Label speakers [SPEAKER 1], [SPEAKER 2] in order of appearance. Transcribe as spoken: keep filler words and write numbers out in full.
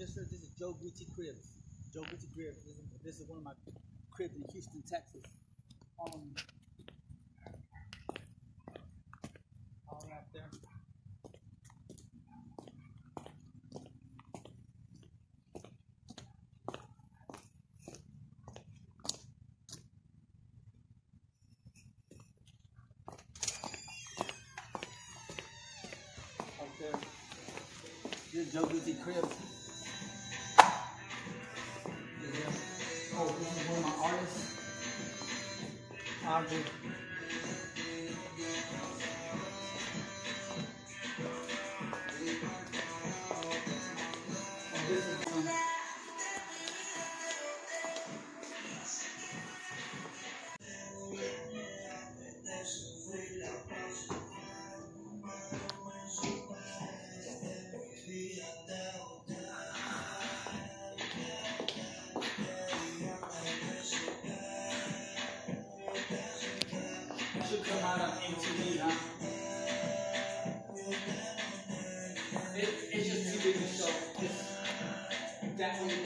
[SPEAKER 1] just heard this is Joe Gucci Cribs. Joe Gucci Cribs. This is, this is one of my cribs in Houston, Texas. Um, all right there. Up there. This is Joe Gucci Cribs. Oh, this is one of my artists. Audrey. Oh, this is um, should come out on M T V, huh? It, it's just too big a show. It's, that one